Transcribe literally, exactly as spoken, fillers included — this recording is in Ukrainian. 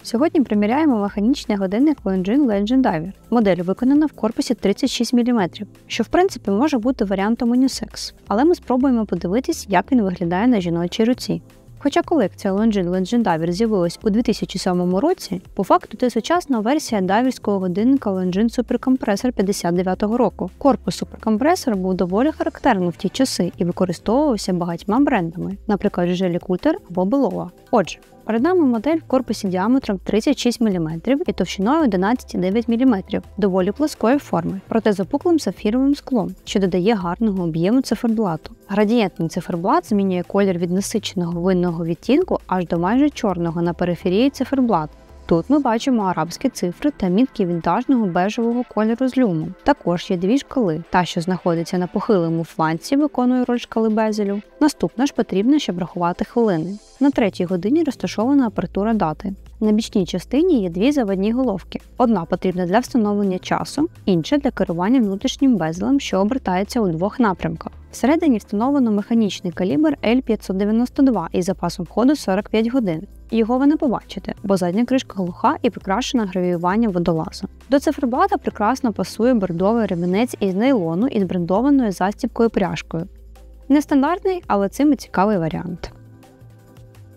Сьогодні приміряємо механічний годинник Longines Legend Diver. Модель виконана в корпусі тридцять шість міліметрів, що в принципі може бути варіантом унісекс, але ми спробуємо подивитись, як він виглядає на жіночій руці. Хоча колекція Longines Legend Diver з'явилась у дві тисячі сьомому році, по факту це сучасна версія дайверського годинника Longines Super Compressor п'ятдесят дев'ятого року. Корпус Super Compressor був доволі характерним в ті часи і використовувався багатьма брендами, наприклад, Jelly Coulter або Belova. Отже, перед нами модель в корпусі діаметром тридцять шість міліметрів і товщиною одинадцять цілих дев'ять десятих міліметра, доволі плоскої форми, проте з опуклим сапфіровим склом, що додає гарного об'єму циферблату. Градієнтний циферблат змінює колір від насиченого винного відтінку аж до майже чорного на периферії циферблату. Тут ми бачимо арабські цифри та мітки вінтажного бежевого кольору з люмом. Також є дві шкали. Та, що знаходиться на похилому фланці, виконує роль шкали безелю. Наступна ж потрібна, щоб рахувати хвилини. На третій годині розташована апертура дати. На бічній частині є дві заводні головки. Одна потрібна для встановлення часу, інша для керування внутрішнім безелем, що обертається у двох напрямках. Всередині встановлено механічний калібр L п'ятсот дев'яносто два із запасом ходу сорок п'ять годин. Його ви не побачите, бо задня кришка глуха і прикрашена гравіюванням водолазу. До циферблата прекрасно пасує бордовий ремінець із нейлону із брендованою застібкою пряжкою. Нестандартний, але цим і цікавий варіант.